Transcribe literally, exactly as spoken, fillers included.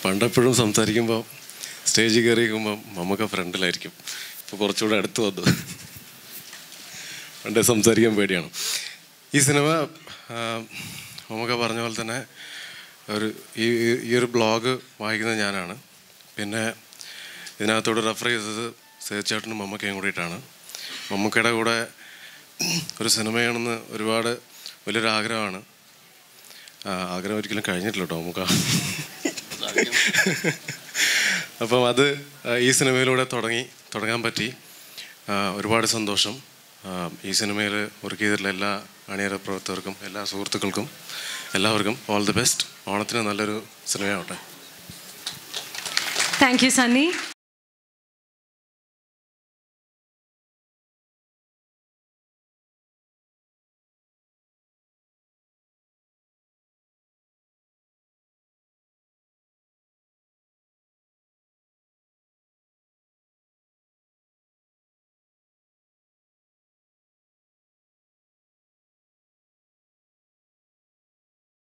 പണ്ടെപ്പോഴും സംസാരിക്കുമ്പോൾ സ്റ്റേജിൽ കയറിയിരിക്കുമ്പോൾ മമ്മൂക്ക ഫ്രണ്ടിലായിരിക്കും. ഇപ്പോൾ കുറച്ചുകൂടെ അടുത്ത് വന്നു. പണ്ടേ സംസാരിക്കാൻ പേടിയാണ്. ഈ സിനിമ മമ്മൂക്ക പറഞ്ഞ പോലെ തന്നെ ഒരു ഈ ഈ ഒരു ബ്ലോഗ് വായിക്കുന്നത് ഞാനാണ്. പിന്നെ ഇതിനകത്തോട് റെഫർ ചെയ്തത് സേതുചേട്ടനും മമ്മൂക്കയും കൂടിയിട്ടാണ്. മമ്മൂക്കയുടെ കൂടെ ഒരു സിനിമയാണെന്ന് ഒരുപാട് വലിയൊരു ആഗ്രഹമാണ്. ആഗ്രഹം ഒരിക്കലും കഴിഞ്ഞിട്ടില്ല കേട്ടോ മമ്മൂക്ക. അപ്പം അത് ഈ സിനിമയിലൂടെ തുടങ്ങി തുടങ്ങാൻ പറ്റി. ഒരുപാട് സന്തോഷം. ഈ സിനിമയിൽ വർക്ക് ചെയ്തിട്ടുള്ള എല്ലാ അണിയറ പ്രവർത്തകർക്കും എല്ലാ സുഹൃത്തുക്കൾക്കും എല്ലാവർക്കും ഓൾ ദി ബെസ്റ്റ്. ഓണത്തിന് നല്ലൊരു സിനിമയാവട്ടെ. Thank you Sunny.